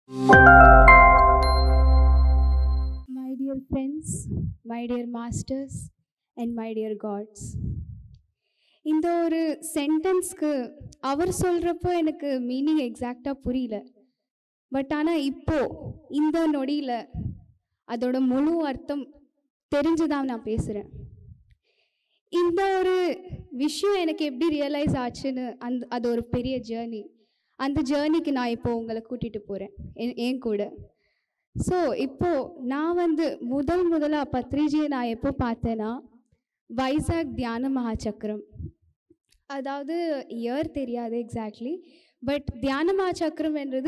My dear friends, my dear masters, and my dear gods. இந்த ஒரு சென்டென்ஸ்க்கு அவர் சொல்கிறப்போ எனக்கு மீனிங் எக்ஸாக்டாக புரியல. பட் ஆனால் இப்போ இந்த நொடியில் அதோட முழு அர்த்தம் தெரிஞ்சுதான் நான் பேசுகிறேன். இந்த ஒரு விஷயம் எனக்கு எப்படி ரியலைஸ் ஆச்சுன்னு அது ஒரு பெரிய ஜேர்னி. அந்த ஜேர்னிக்கு நான் இப்போது உங்களை கூட்டிகிட்டு போகிறேன் என் கூட. ஸோ இப்போது நான் முதலாக பத்ரிஜியை நான் எப்போ பார்த்தேன்னா, வைசாக் தியான மகாசக்கரம், அதாவது இயர் தெரியாது எக்ஸாக்ட்லி, பட் தியான மகாசக்கரம் என்றது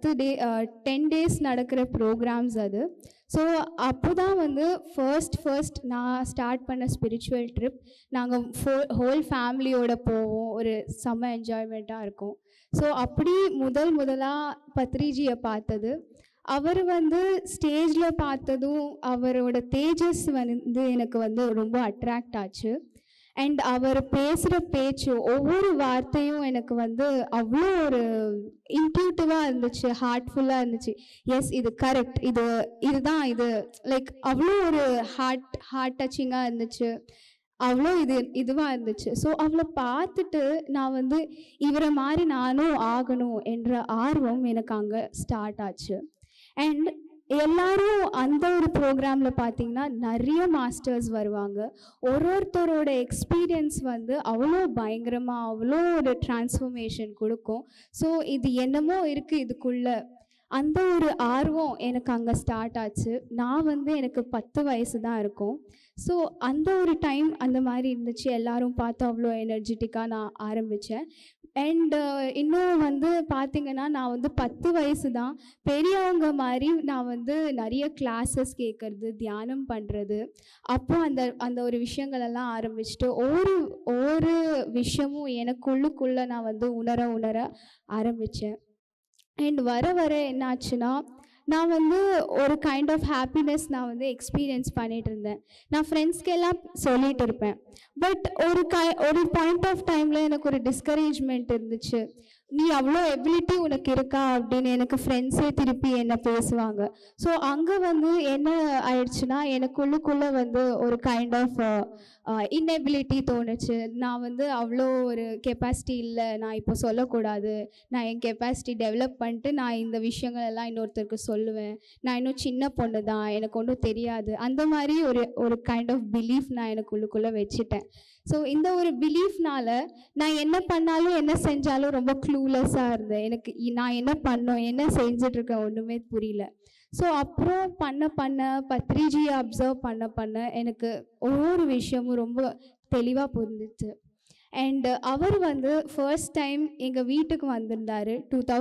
10 days நடக்கிற ப்ரோக்ராம்ஸ் அது. ஸோ அப்போ தான் ஃபர்ஸ்ட் நான் ஸ்டார்ட் பண்ண ஸ்பிரிச்சுவல் ட்ரிப். நாங்கள் ஹோல் ஃபேமிலியோடு போவோம், ஒரு செம்ம என்ஜாய்மெண்ட்டாக இருக்கும். ஸோ அப்படி முதலாக பத்ரிஜியை பார்த்தது, அவர் ஸ்டேஜில் பார்த்ததும் அவரோட தேஜஸ் எனக்கு ரொம்ப அட்ராக்ட் ஆச்சு. அண்ட் அவர் பேசுகிற பேச்சு ஒவ்வொரு வார்த்தையும் எனக்கு அவ்வளோ ஒரு இன்ட்யூட்டிவாக இருந்துச்சு, ஹார்ட்ஃபுல்லாக இருந்துச்சு. எஸ், இது கரெக்ட், இதுதான் இது, லைக் அவ்வளோ ஒரு ஹார்ட் டச்சிங்காக இருந்துச்சு, அவ்வளோ இதுவாக இருந்துச்சு. ஸோ அவளை பார்த்துட்டு நான் இவரை மாதிரி நானும் ஆகணும் என்ற ஆர்வம் எனக்கு அங்கே ஸ்டார்ட் ஆச்சு. அண்ட் எல்லாரும் அந்த ஒரு ப்ரோக்ராமில் பார்த்தீங்கன்னா நிறைய மாஸ்டர்ஸ் வருவாங்க. ஒருத்தரோட எக்ஸ்பீரியன்ஸ் அவ்வளோ பயங்கரமாக அவ்வளோ ஒரு டிரான்ஸ்ஃபர்மேஷன் கொடுக்கும். ஸோ இது என்னமோ இருக்குது இதுக்குள்ளே, அந்த ஒரு ஆர்வம் எனக்கு அங்கே ஸ்டார்ட் ஆச்சு. நான் எனக்கு 10 வயசு தான் இருக்கும். ஸோ அந்த ஒரு டைம் அந்த மாதிரி இருந்துச்சு. எல்லாரும் பார்த்து அவ்வளோ எனர்ஜெட்டிக்காக நான் ஆரம்பித்தேன். அண்ட் இன்னும் பார்த்திங்கன்னா நான் 10 வயசு தான், பெரியவங்க மாதிரி நான் நிறைய கிளாஸஸ் கேட்குறது, தியானம் பண்ணுறது, அப்போ அந்த ஒரு விஷயங்களெல்லாம் ஆரம்பிச்சுட்டு ஒவ்வொரு விஷயமும் எனக்குள்ளுக்குள்ளே நான் உணர ஆரம்பித்தேன். அண்ட் வர என்னாச்சுன்னா, நான் ஒரு கைண்ட் ஆஃப் ஹாப்பினஸ் நான் எக்ஸ்பீரியன்ஸ் பண்ணிகிட்டு இருந்தேன். நான் ஃப்ரெண்ட்ஸ்க்கெல்லாம் சொல்லிகிட்டு இருப்பேன். பட் ஒரு பாயிண்ட் ஆஃப் டைமில் எனக்கு ஒரு டிஸ்கரேஜ்மெண்ட் இருந்துச்சு. நீ அவ்வளோ எபிலிட்டி உனக்கு இருக்கா அப்படின்னு எனக்கு ஃப்ரெண்ட்ஸே திருப்பி என்ன பேசுவாங்க. ஸோ அங்கே என்ன ஆயிடுச்சுன்னா, எனக்குள்ளுக்குள்ளே ஒரு கைண்ட் ஆஃப் இன்னெபிலிட்டி தோணுச்சு. நான் அவ்வளோ ஒரு கெப்பாசிட்டி இல்லை, நான் இப்போ சொல்லக்கூடாது, நான் என் கெப்பாசிட்டி டெவலப் பண்ணிட்டு நான் இந்த விஷயங்கள் எல்லாம் இன்னொருத்தருக்கு சொல்லுவேன், நான் இன்னும் சின்ன பொண்ணு தான், எனக்கு ஒன்றும் தெரியாது, அந்த மாதிரி ஒரு கைண்ட் ஆஃப் பிலீஃப் நான் எனக்குள்ளுக்குள்ளே வச்சுட்டேன். ஸோ இந்த ஒரு பிலீஃப்னால நான் என்ன பண்ணாலும் என்ன செஞ்சாலும் ரொம்ப க்ளூலெஸ்ஸாக இருந்தேன். எனக்கு நான் என்ன பண்ணோம் என்ன செஞ்சிட்ருக்கேன் ஒன்றுமே புரியல. ஸோ அப்புறம் பண்ண பத்ரிஜியை அப்சர்வ் பண்ண எனக்கு ஒவ்வொரு விஷயமும் ரொம்ப தெளிவாக புரிஞ்சிச்சு. அண்ட் அவர் ஃபர்ஸ்ட் டைம் எங்கள் வீட்டுக்கு வந்திருந்தார்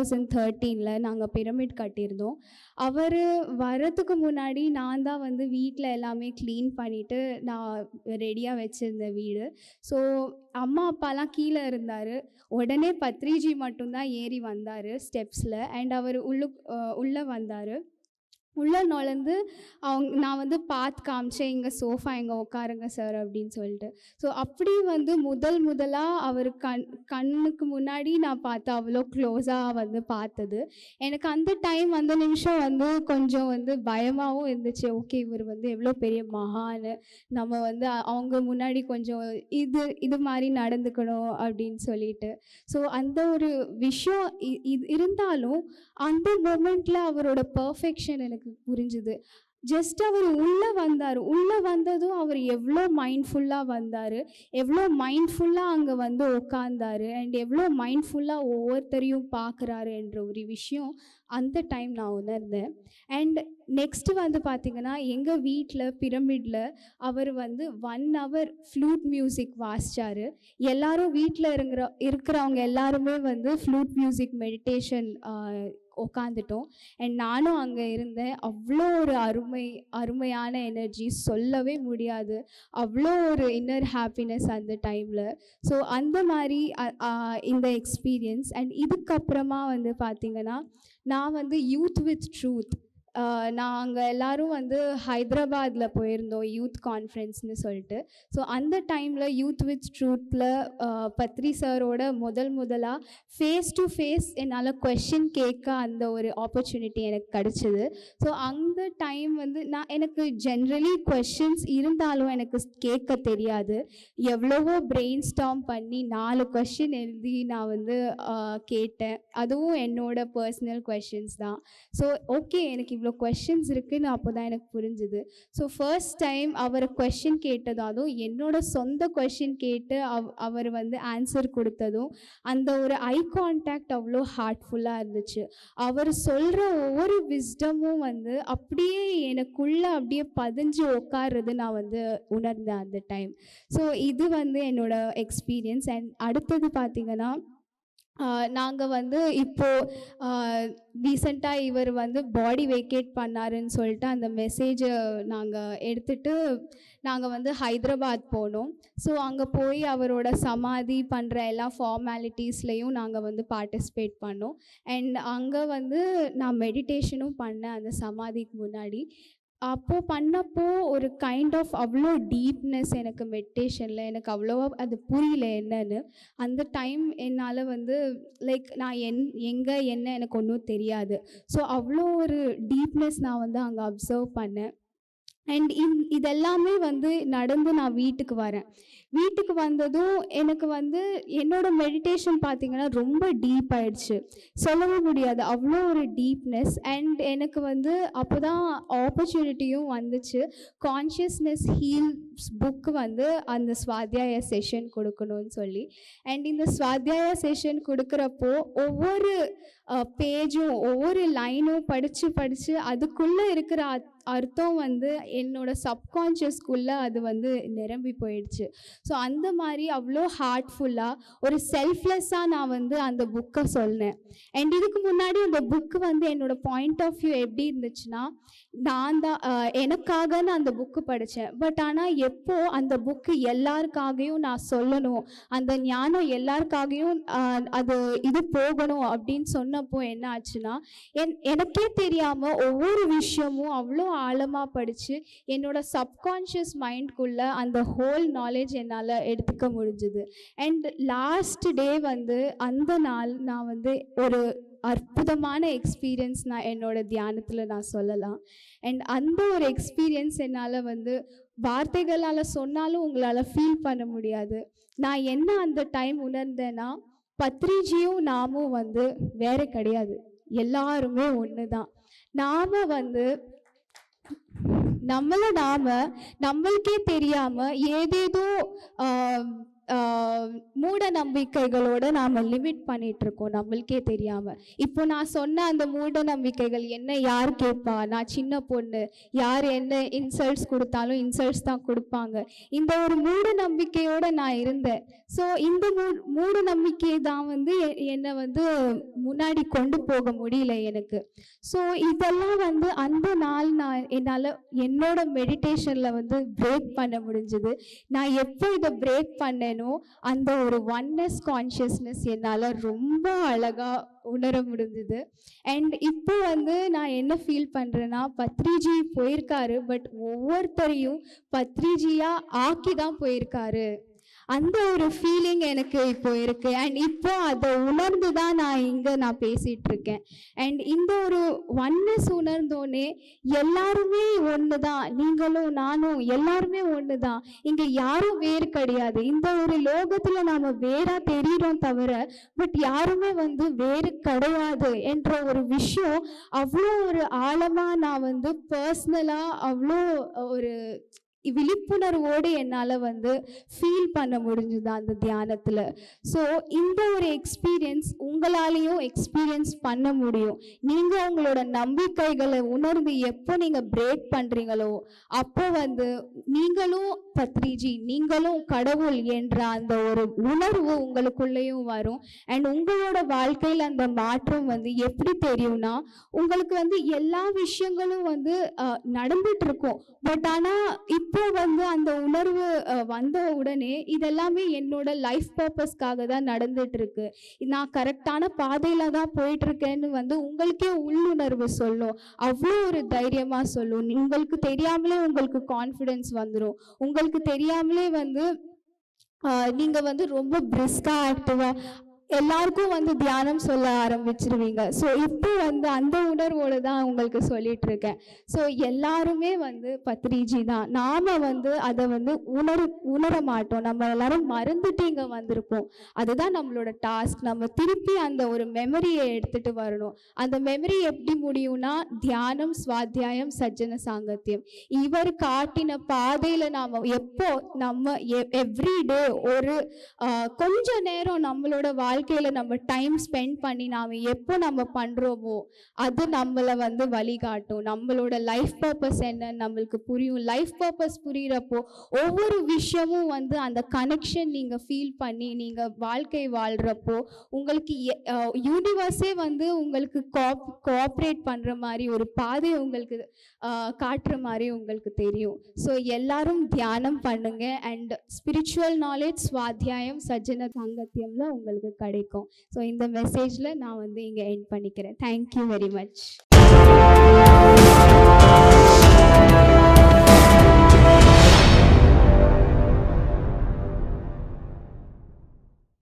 2013. நாங்கள் பிரமிட் கட்டியிருந்தோம். அவர் வரதுக்கு முன்னாடி நான் தான் வீட்டில் எல்லாமே க்ளீன் பண்ணிவிட்டு நான் ரெடியாக வச்சுருந்தேன் வீடு. ஸோ அம்மா அப்பாலாம் கீழே இருந்தார். உடனே பத்ரிஜி மட்டும்தான் ஏறி வந்தார் ஸ்டெப்ஸில். அண்ட் அவர் உள்ளே வந்தார். உள்ளே நுழைந்து நான் பார்த்து காமிச்சேன், இங்கே சோஃபா இங்கே உட்காருங்க சார் அப்படின்னு சொல்லிட்டு. ஸோ அப்படி முதலாக அவர் கண்ணுக்கு முன்னாடி நான் பார்த்து அவ்வளோ க்ளோஸாக பார்த்தது. எனக்கு அந்த டைம் அந்த நிமிஷம் கொஞ்சம் பயமாகவும் இருந்துச்சு. ஓகே, இவர் எவ்வளோ பெரிய மகான், நம்ம அவங்க முன்னாடி கொஞ்சம் இது மாதிரி நடந்துக்கணும் அப்படின்னு சொல்லிட்டு. ஸோ அந்த ஒரு விஷயம் இருந்தாலும் அந்த மொமெண்ட்டில் அவரோட பர்ஃபெக்ஷன் எனக்கு புரிஞ்சுது. ஜஸ்ட் அவர் உள்ளே வந்ததும் அவர் எவ்வளோ மைண்ட்ஃபுல்லாக வந்தார், எவ்வளோ மைண்ட்ஃபுல்லாக அங்கே உட்கார்ந்தார், அண்ட் எவ்வளோ மைண்ட்ஃபுல்லாக ஒவ்வொருத்தரையும் பார்க்குறாரு என்ற ஒரு விஷயம் அந்த டைம் நான் உணர்ந்தேன். அண்ட் நெக்ஸ்ட்டு பார்த்திங்கன்னா, எங்கள் வீட்டில் பிரமிடில் அவர் 1 hour ஃப்ளூட் மியூசிக் வாசித்தார். எல்லோரும் வீட்டில் இருக்கிறவங்க எல்லாருமே ஃப்ளூட் மியூசிக் மெடிடேஷன் உட்காந்துட்டோம். அண்ட் நானும் அங்கே இருந்தேன். அவ்வளோ ஒரு அருமையான எனர்ஜி சொல்லவே முடியாது, அவ்வளோ ஒரு இன்னர் ஹாப்பினஸ் அந்த டைமில். ஸோ அந்த மாதிரி இந்த எக்ஸ்பீரியன்ஸ். அண்ட் இதுக்கப்புறமா பார்த்திங்கன்னா, நான் யூத் வித் ட்ரூத் நாங்கள் எல்லோரும் வந்து ஹைதராபாத்தில் போயிருந்தோம் யூத் கான்ஃபரன்ஸ்னு சொல்லிட்டு. ஸோ அந்த டைமில் யூத் வித் ட்ரூத்தில் பத்ரி சாரோட முதலாக ஃபேஸ் டு ஃபேஸ் என்னால் கொஷின் கேட்க அந்த ஒரு ஆப்பர்ச்சுனிட்டி எனக்கு கிடச்சிது. ஸோ அந்த டைம் வந்து எனக்கு ஜென்ரலி கொஷின்ஸ் இருந்தாலும் எனக்கு கேட்க தெரியாது. எவ்வளவோ பிரெயின் ஸ்டார்ம் பண்ணி 4 கொஷின் எழுதி நான் வந்து கேட்டேன். அதுவும் என்னோட பர்சனல் கொஷின்ஸ் தான். ஸோ ஓகே, எனக்கு இவ்வளோ கொஷின்ஸ் இருக்குதுன்னு அப்போ தான் எனக்கு புரிஞ்சுது. ஸோ ஃபர்ஸ்ட் டைம் அவர் கொஷின் கேட்டதும், அதுவும் என்னோட சொந்த கொஷின் கேட்டு அவர் வந்து ஆன்சர் கொடுத்ததும் அந்த ஒரு ஐ கான்டாக்ட் அவ்வளோ ஹார்ட்ஃபுல்லாக இருந்துச்சு. அவர் சொல்கிற ஒவ்வொரு விஸ்டமும் வந்து அப்படியே எனக்குள்ளே அப்படியே பதிஞ்சு உட்கார்றது நான் வந்து உணர்ந்தேன் அந்த டைம். ஸோ இது வந்து என்னோட எக்ஸ்பீரியன்ஸ். அண்ட் அடுத்தது பார்த்திங்கன்னா, நாங்கள் வந்து இப்போது ரீசெண்டாக இவர் வந்து பாடி வேக்கேட் பண்ணாருன்னு சொல்லிட்டு அந்த மெசேஜை நாங்கள் எடுத்துகிட்டு நாங்கள் வந்து ஹைதராபாத் போனோம். ஸோ அங்கே போய் அவரோட சமாதி பண்ணுற எல்லா ஃபார்மாலிட்டிஸ்லேயும் நாங்கள் வந்து பார்ட்டிசிபேட் பண்ணோம். அண்ட் அங்கே வந்து நான் மெடிடேஷனும் பண்ணேன் அந்த சமாதிக்கு முன்னாடி. அப்போது பண்ணப்போ ஒரு கைண்ட் ஆஃப் அவ்வளோ டீப்னஸ் எனக்கு மெடிடேஷனில் எனக்கு அவ்வளோவா அது புரியல என்னன்னு. அந்த டைம் என்னால் வந்து லைக் நான் எங்கே என்ன எனக்கு ஒன்றும் தெரியாது. ஸோ அவ்வளோ ஒரு டீப்னஸ் நான் வந்து அங்கே அப்சர்வ் பண்ணேன். அண்ட் இதெல்லாமே வந்து நடந்து நான் வீட்டுக்கு வரேன். வீட்டுக்கு வந்ததும் எனக்கு வந்து என்னோடய மெடிடேஷன் பார்த்திங்கன்னா ரொம்ப டீப் ஆகிடுச்சு, சொல்லவே முடியாது, அவ்வளோ ஒரு டீப்னஸ். அண்ட் எனக்கு வந்து அப்போ தான் ஆப்பர்ச்சுனிட்டியும் வந்துச்சு, கான்ஷியஸ்னஸ் ஹீல்ஸ் புக்கு வந்து அந்த ஸ்வாத்தியாய செஷன் கொடுக்கணும்னு சொல்லி. அண்ட் இந்த ஸ்வாத்தியாய செஷன் கொடுக்குறப்போ ஒவ்வொரு பேஜும் ஒவ்வொரு லைனும் படித்து அதுக்குள்ளே இருக்கிற அர்த்தம் வந்து என்னோட சப்கான்ஷியஸ்குள்ளே அது வந்து நிரம்பி போயிடுச்சு. ஸோ அந்த மாதிரி அவ்வளோ ஹார்ட்ஃபுல்லாக ஒரு செல்ஃப்லெஸ்ஸாக நான் வந்து அந்த புக்கை சொன்னேன். அண்ட் இதுக்கு முன்னாடி அந்த புக்கு வந்து என்னோடய பாயிண்ட் ஆஃப் வியூ எப்படி இருந்துச்சுன்னா, நான் தான் எனக்காகன்னு அந்த புக்கு படித்தேன். பட் ஆனால் எப்போ அந்த புக்கு எல்லாருக்காகவும் நான் சொல்லணும், அந்த ஞானம் எல்லாருக்காகவும் அது இது போகணும் அப்படின்னு சொன்னப்போ என்ன ஆச்சுன்னா, எனக்கே தெரியாமல் ஒவ்வொரு விஷயமும் அவ்வளோ ஆழமாக படித்து என்னோட சப்கான்ஷியஸ் மைண்ட்குள்ளே அந்த ஹோல் நாலேஜ் என்னால் எடுத்துக்க முடிஞ்சுது. அண்ட் லாஸ்ட் டே வந்து அந்த நாள் நான் வந்து ஒரு அற்புதமான எக்ஸ்பீரியன்ஸ் நான் என்னோட தியானத்தில் நான் சொல்லலாம். அண்ட் அந்த ஒரு எக்ஸ்பீரியன்ஸ் என்னால் வந்து வார்த்தைகளால் சொன்னாலும் உங்களால் ஃபீல் பண்ண முடியாது. நான் என்ன அந்த டைம் உணர்ந்தேன்னா, பத்ரிஜியும் நாமும் வந்து வேறு கிடையாது, எல்லாருமே ஒன்று தான். நாம் வந்து நம்மளுக்கே தெரியாமல் ஏதேதோ மூட நம்பிக்கைகளோடு நாம் லிமிட் பண்ணிகிட்ருக்கோம் நம்மளுக்கே தெரியாமல். இப்போ நான் சொன்ன அந்த மூட நம்பிக்கைகள் என்ன யார் கேட்பா, நான் சின்ன பொண்ணு, யார் என்ன இன்சல்ட்ஸ் கொடுத்தாலும் இன்சல்ட்ஸ் தான் கொடுப்பாங்க, இந்த ஒரு மூட நம்பிக்கையோடு நான் இருந்தேன். ஸோ இந்த மூட நம்பிக்கை தான் வந்து என்னை வந்து முன்னாடி கொண்டு போக முடியல எனக்கு. ஸோ இதெல்லாம் வந்து அந்த நாள் என்னால் என்னோட மெடிடேஷனில் வந்து பிரேக் பண்ண முடிஞ்சுது. நான் எப்போ இதை பிரேக் பண்ணேனோ அந்த ஒரு ஒன்னஸ் கான்ஷியஸ்னஸ் என்னால் ரொம்ப அழகாக உணர முடிஞ்சுது. அண்ட் இப்போ வந்து நான் என்ன ஃபீல் பண்ணுறேன்னா, பத்ரிஜி போயிருக்காரு, பட் ஒவ்வொருத்தரையும் பத்ரிஜியாக ஆக்கி தான் போயிருக்காரு. அந்த ஒரு ஃபீலிங் எனக்கு இப்போ இருக்குது. அண்ட் இப்போ அதை உணர்ந்து தான் நான் பேசிகிட்ருக்கேன். அண்ட் இந்த ஒரு ஒன்னஸ் உணர்ந்தோன்னே எல்லாருமே ஒன்று தான், நீங்களும் நானும் எல்லாருமே ஒன்று தான், இங்கே யாரும் வேறு கிடையாது. இந்த ஒரு லோகத்தில் நாம் வேறாக தெரிகிறோம் தவிர பட் யாருமே வந்து வேறு கிடையாது என்ற ஒரு விஷயம் அவ்வளோ ஒரு ஆழமாக நான் வந்து பர்சனலாக அவ்வளோ ஒரு விழிப்புணர்வோடு என்னால் வந்து ஃபீல் பண்ண முடிஞ்சுது அந்த தியானத்தில். ஸோ இந்த ஒரு எக்ஸ்பீரியன்ஸ் உங்களாலேயும் எக்ஸ்பீரியன்ஸ் பண்ண முடியும். நீங்கள் உங்களோட நம்பிக்கைகளை உணர்ந்து எப்போ நீங்கள் பிரேக் பண்ணுறீங்களோ அப்போ வந்து நீங்களும் பத்ரிஜி, நீங்களும் கடவுள் என்ற அந்த ஒரு உணர்வு உங்களுக்குள்ளேயும் வரும். அண்ட் உங்களோட வாழ்க்கையில் அந்த மாற்றம் வந்து எப்படி தெரியும்னா, உங்களுக்கு வந்து எல்லா விஷயங்களும் வந்து நடந்துட்டு இருக்கும். பட் ஆனால் இப்போ வந்து அந்த உணர்வு வந்த உடனே இதெல்லாமே என்னோட லைஃப் பர்பஸ்க்காக தான் நடந்துட்டு இருக்கு, நான் கரெக்டான பாதையில தான் போயிட்டு இருக்கேன்னு வந்து உங்களுக்கே உள்ளுணர்வு சொல்லும். அவ்வளோ ஒரு தைரியமா சொல்லும். உங்களுக்கு தெரியாமலே உங்களுக்கு கான்ஃபிடென்ஸ் வந்துடும். உங்களுக்கு தெரியாமலே வந்து நீங்க வந்து ரொம்ப பிரிஸ்கா ஆக்டிவா எல்லாருக்கும் வந்து தியானம் சொல்ல ஆரம்பிச்சிருவீங்க. ஸோ இப்போ வந்து அந்த உணர்வோடு தான் உங்களுக்கு சொல்லிட்டு இருக்கேன். ஸோ எல்லாருமே வந்து பத்ரிஜி தான். நாம வந்து அதை வந்து உணர மாட்டோம். நம்ம எல்லாரும் மறந்துட்டு இங்கே வந்திருப்போம். அதுதான் நம்மளோட டாஸ்க். நம்ம திருப்பி அந்த ஒரு மெமரியை எடுத்துட்டு வரணும். அந்த மெமரி எப்படி முடியும்னா தியானம், சுவாத்தியாயம், சஜ்ஜன சாங்கத்தியம். இவர் காட்டின பாதையில் நாம் எப்போ நம்ம எவ்ரிடே ஒரு கொஞ்ச நேரம் நம்மளோட வாழ்க்கையில நம்ம டைம் ஸ்பெண்ட் பண்ணி நாம எப்போ நம்ம பண்றோமோ அது நம்மளை வந்து வழிகாட்டும். நம்மளோட லைஃப் பர்பஸ் என்ன நம்மளுக்கு புரியும். லைஃப் பர்பஸ் புரியிறப்போ ஒவ்வொரு விஷயமும் வந்து அந்த கனெக்ஷன் நீங்க ஃபீல் பண்ணி நீங்க வாழ்க்கை வாழ்றப்போ உங்களுக்கு யூனிவர்ஸே வந்து உங்களுக்கு கோஆப்ரேட் பண்ற மாதிரி ஒரு பாதை உங்களுக்கு காட்டுற மாதிரி உங்களுக்கு தெரியும். ஸோ எல்லாரும் தியானம் பண்ணுங்க. அண்ட் ஸ்பிரிச்சுவல் நாலேஜ், சுவாத்தியாயம், சஜ்ஜன சாங்கத்தியம்ல உங்களுக்கு கிடைக்கும். ஸோ இந்த மெசேஜில் நான் வந்து இங்கே எண்ட் பண்ணிக்கிறேன். Thank you very much.